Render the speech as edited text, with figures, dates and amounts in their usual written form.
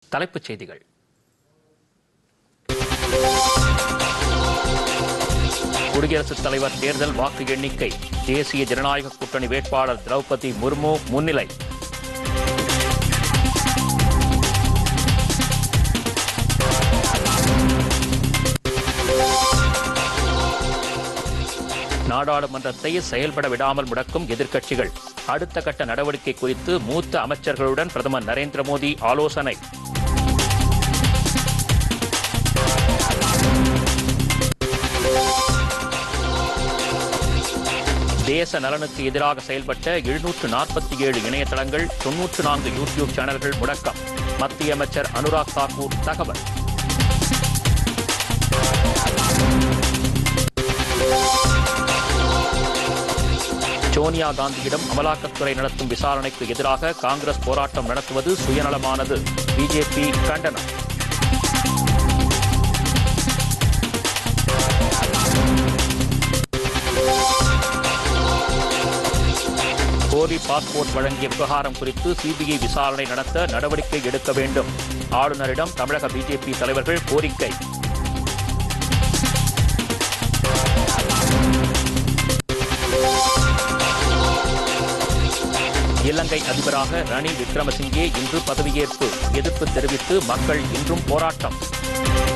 தலைப்புச் செய்திகள். குடியரசுத் தலைவர் தேர்தல் வாக்கு எண்ணிக்கை. தேசிய ஜனநாயக கூட்டணி வேட்பாளர் திரௌபதி முர்மு முன்னிலை. நாடாளுமன்றத்தை செயல்பட விடாமல் முடக்கும் எதிர்க்கட்சிகள். அடுத்த கட்ட நடவடிக்கை குறித்து மூத்த அமைச்சர்களுடன் பிரதமர் நரேந்திர மோடி ஆலோசனை. தேச நலனுக்கு எதிராக செயல்பட்ட 747 இணையதளங்கள், 94 யூடியூப் சேனல்கள் முடக்கம். மத்திய அமைச்சர் அனுராக் தாக்கூர் தகவல். சோனியா காந்தியிடம் அமலாக்கத்துறை நடத்தும் விசாரணைக்கு எதிராக காங்கிரஸ் போராட்டம் நடத்துவது சுயநலமானது. பிஜேபி கண்டனம். போலி பாஸ்போர்ட் வழங்கிய விவகாரம் குறித்து சிபிஐ விசாரணை நடத்த நடவடிக்கை எடுக்க வேண்டும். ஆளுநரிடம் தமிழக பிஜேபி தலைவர்கள் கோரிக்கை. இலங்கை அதிபராக ரணில் விக்ரமசிங்கே இன்று பதவியேற்பு. எதிர்ப்பு தெரிவித்து மக்கள் இன்றும் போராட்டம்.